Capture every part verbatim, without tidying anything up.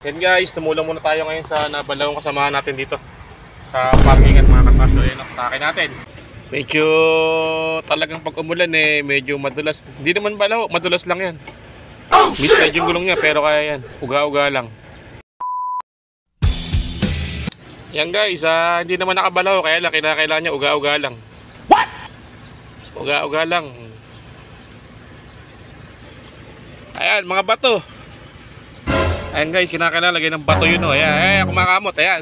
Yan guys, tumulong muna tayo ngayon sa nabalawang kasamahan natin dito sa parkingan mga kapasyo. Ayun, atake natin. Medyo talagang pag umulan eh, medyo madulas. Hindi naman balaw, madulas lang yan. Mislide yung gulong niya pero kaya yan. Uga-uga lang. Yan guys, ah, hindi naman nakabalaw kaya lang kinakailangan niya uga-uga lang. What? Uga-uga lang. Ayan, mga bato. Ayan guys, kinakailangan lagay ng bato yun o. Ayan, ayan, kumakamot, ayan.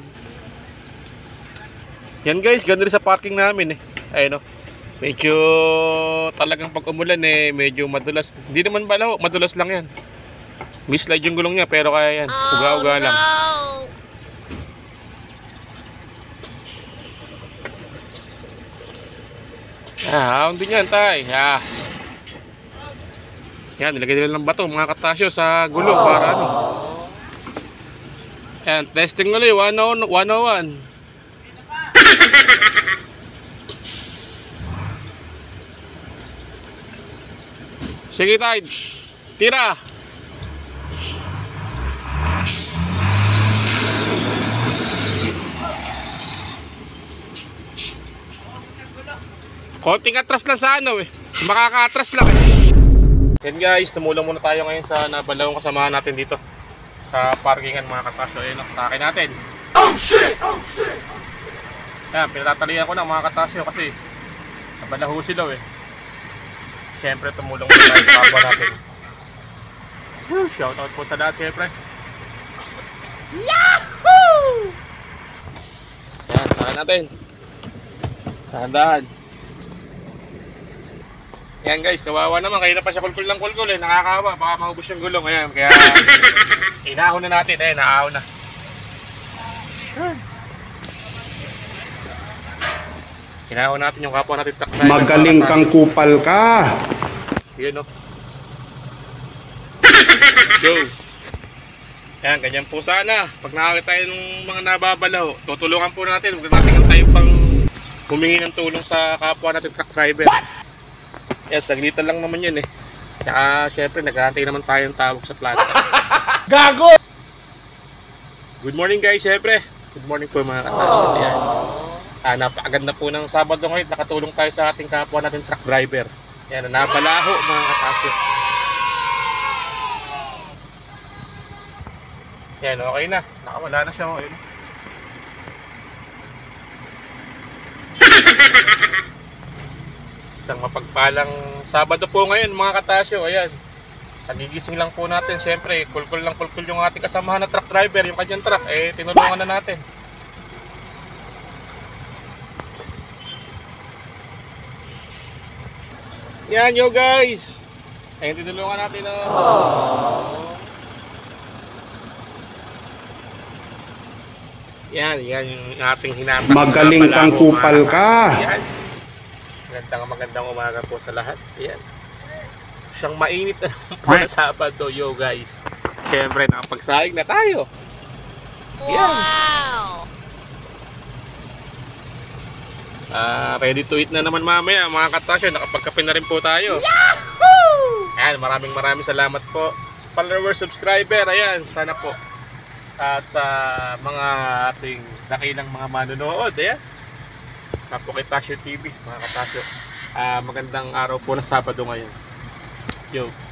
Yan guys, ganda rin sa parking namin eh. Ayan o. Medyo talagang pag umulan eh, medyo madulas. Hindi naman balaw, madulas lang yan. Mislide yung gulong niya pero kaya yan. Uga-uga lang. Ah, haon din yan tay. Ah. Yan, nilagay nila ng bato mga katasyo sa gulong para ano. Yan, testing ulit, one oh one. Sige tayo, tira. Konting atras lang sa ano eh, makaka-atras lang eh. Yan guys, tumulong muna tayo ngayon sa nabalawang kasamahan natin dito sa parkingan mga katasyo. Ayun, atake natin. Oh shit! Oh shit! Yan, pinatatalihan ko na mga katasyo kasi nabalaho sila eh. Siyempre tumulong muna tayo sa kapwa natin. Shoutout po sa lahat siyempre. Yahoo! Yan, atake natin. Dahan-dahan. Yan guys, kawawa naman, kaya na pa siya kulkul lang kulkul eh, nakakawa, baka maubos yung gulong, ayan, kaya inahon na natin, eh, naahon na. Inahon natin yung kapwa natin takna. Magaling kang kupal ka! Yun o. So, yan, ganyan po sana, pag nakakita tayo ng mga nababalaw, tutulungan po natin, huwag natin tayo pang humingi ng tulong sa kapwa natin truck driver. Yes, saglitan lang naman yun eh. Tsaka syempre naghahantay naman tayo ng tawag sa planta. Gago! Good morning guys, syempre. Good morning po mga katasyo. Ayan. Ah, napakaganda po ng Sabado ngayon. Nakatulong tayo sa ating kapwa natin truck driver. Ayan, nabalaho mga katasyo. Ayan, okay na. Nakawala na siya. Ayan. Isang mapagpalang Sabado po ngayon mga katasyo. Ayan, nagigising lang po natin. Siyempre, kulkul lang kulkul yung ating kasamahan na truck driver. Yung kanyang truck, eh, tinulungan na natin. Yan yo guys. Ayun, tinulungan natin oh. Yan, yan yung ating hinatang. Magaling kang kupal ka. Yan. Magandang magandang umaga po sa lahat. Ayan. Siyang mainit na po na Sabado, yo guys. Siyempre, nakapagsaing na tayo. Ayan. Wow! Uh, ready to eat na naman mamaya mga katasyo. Nakapagkape na rin po tayo. Yahoo! Ayan, maraming maraming salamat po. Follower, subscriber, ayan, sana po. At sa mga ating dakilang mga manonood, ayan. Po kay Tasyo T V mga katasyo. Uh, magandang araw po na Sabado ngayon. Yo.